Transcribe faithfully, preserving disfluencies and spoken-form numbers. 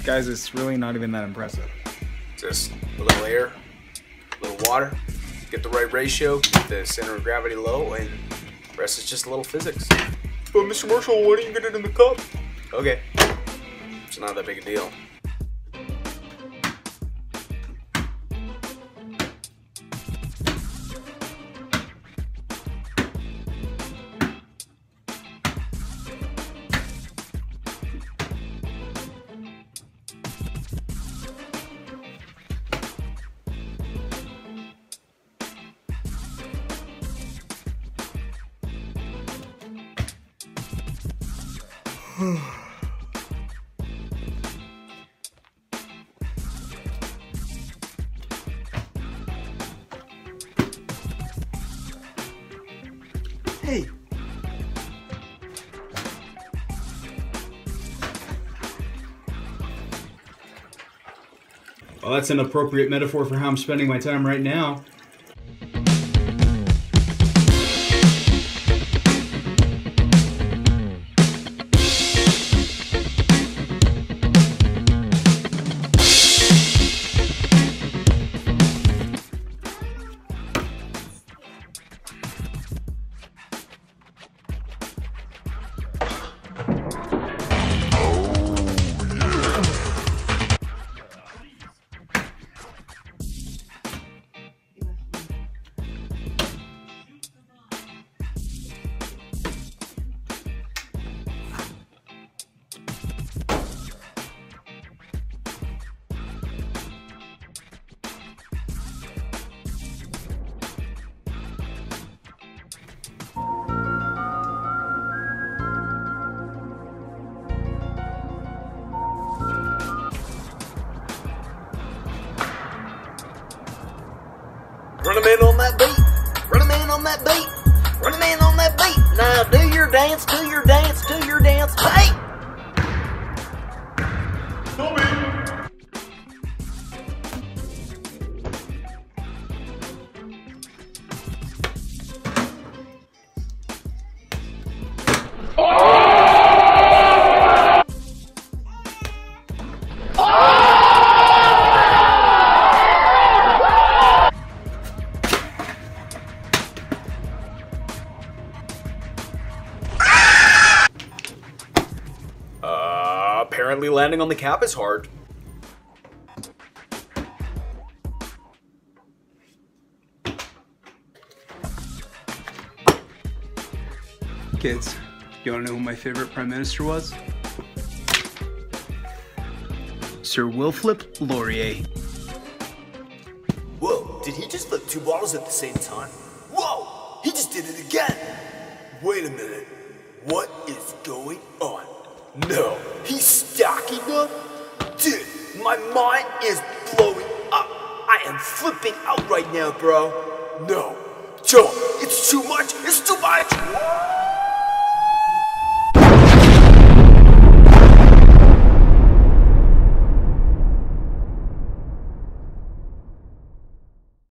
Guys, it's really not even that impressive. Just a little air, a little water, get the right ratio, keep the center of gravity low, and the rest is just a little physics. But Mister Marshall, why don't you get it in the cup? Okay, it's not that big a deal. Hey. Well, that's an appropriate metaphor for how I'm spending my time right now. Run a man on that beat, run a man on that beat, run a man on that beat. Now do your dance, do your dance, do your dance, hey! Apparently landing on the cap is hard. Kids, you wanna know who my favorite Prime Minister was? Sir Wilfrid Laurier. Whoa, did he just flip two bottles at the same time? Whoa, he just did it again. Wait a minute, what is going on? No, he's stacking up? Dude, my mind is blowing up. I am flipping out right now, bro. No, Joe, it's too much, it's too much.